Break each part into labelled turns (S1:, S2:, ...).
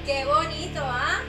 S1: ¡Qué bonito, ah!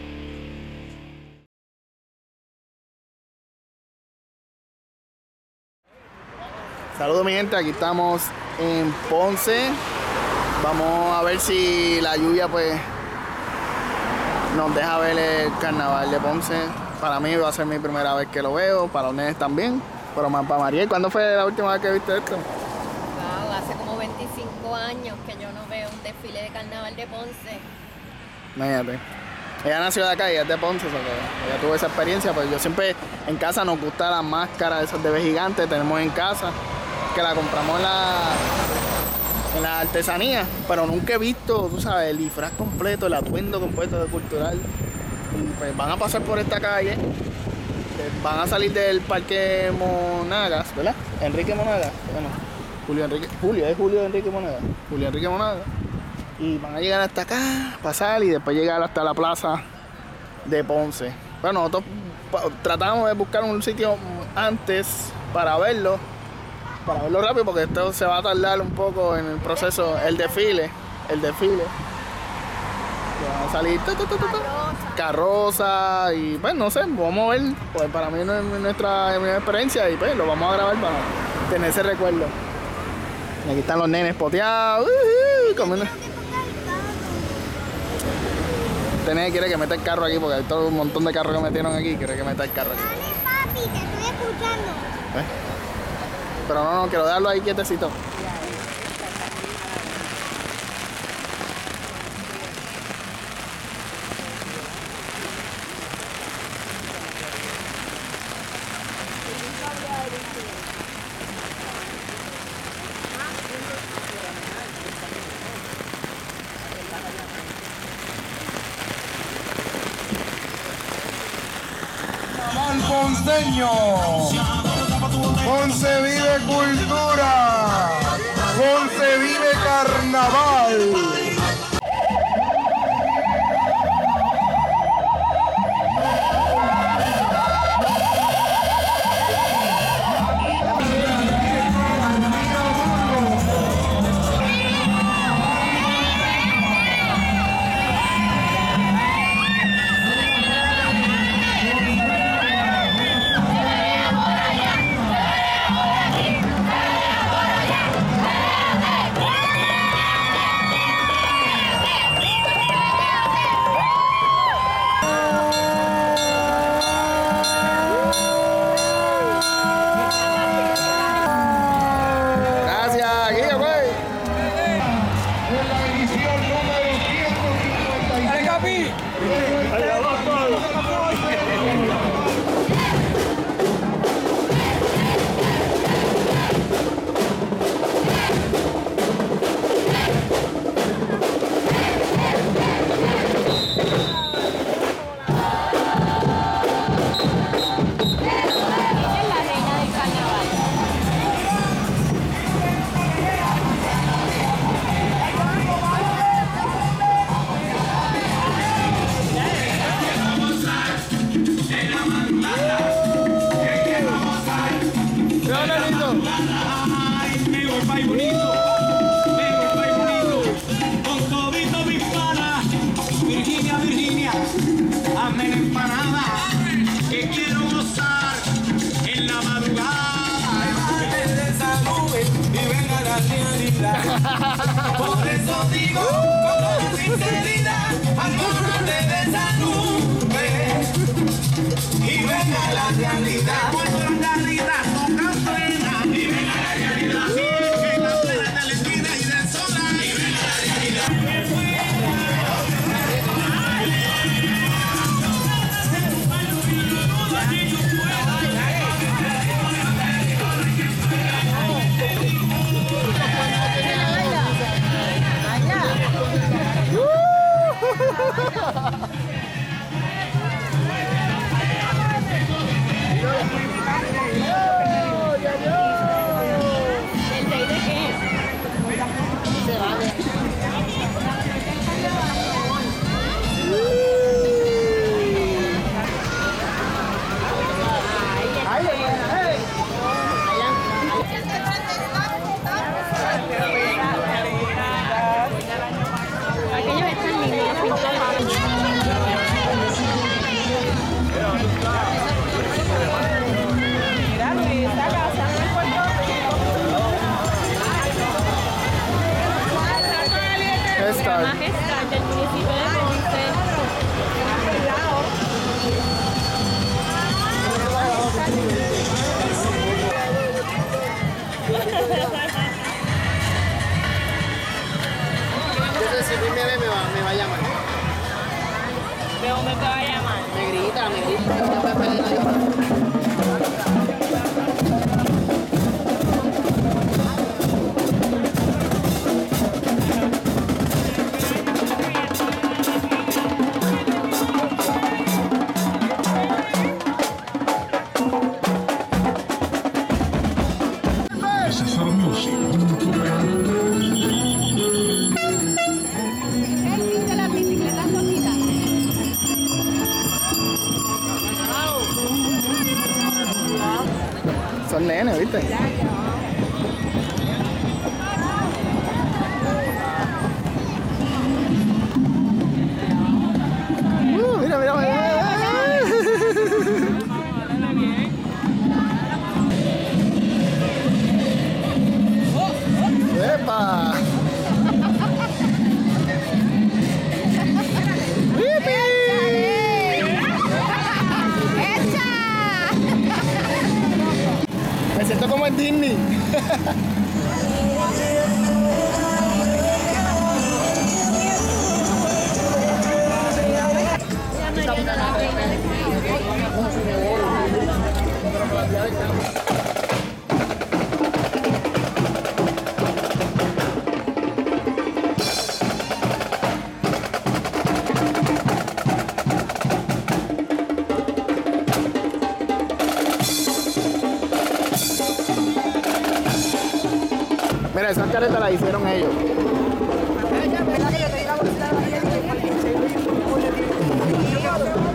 S2: Saludos mi gente, aquí estamos en Ponce. Vamos a ver si la lluvia pues nos deja ver el carnaval de Ponce. Para mí va a ser mi primera vez que lo veo, para los nenes también. Pero más para Mariel, ¿cuándo fue la última vez que viste esto?
S1: Wow, hace como 25 años que yo no veo un desfile de carnaval de Ponce.
S2: Imagínate. Ella nació de acá y es de Ponce, o sea que ella tuvo esa experiencia, pues yo siempre en casa nos gusta la máscara esas de B gigante, tenemos en casa, que la compramos en la artesanía, pero nunca he visto, tú sabes, el disfraz completo, el atuendo completo de cultural. Y pues van a pasar por esta calle, van a salir del Parque Monagas, ¿verdad? Enrique Monagas, bueno, Julio Enrique Monagas. Y van a llegar hasta acá, pasar y después llegar hasta la plaza de Ponce. Bueno, nosotros tratamos de buscar un sitio antes para verlo rápido, porque esto se va a tardar un poco en el proceso, el desfile. Van a salir carroza y pues no sé, vamos a ver, pues para mí no es nuestra experiencia y pues lo vamos a grabar para tener ese recuerdo. Y aquí están los nenes poteados, comiendo. Este nene quiere que meta el carro aquí porque hay todo un montón de carros que metieron aquí, quiere que meta el carro aquí.
S3: Dale, papi, te estoy escuchando.
S2: Pero no, quiero dejarlo ahí quietecito.
S4: Ponceño, Ponce vive cultura, Ponce vive carnaval.
S5: Virginia, hazme la empanada, que quiero gozar en la madrugada. Bájate de esa nube y venga la realidad. Por eso digo con toda sinceridad, agárrate de esa nube y venga la realidad. Vuestra realidad nunca frena y venga la realidad. Que la plena de la esquina y del solar y venga la realidad.
S2: Majestad.
S1: Majestad del municipio de Ponce.
S2: Entonces, si me ve, me va a llamar.
S1: ¿De dónde te va a llamar?
S2: Me grita. Son nenes, ¿viste? Mira. ¡Epa! Me siento como en Disney. Mira, esas caretas las hicieron ellos.
S6: ¿Verdad que yo te di la bolsita de la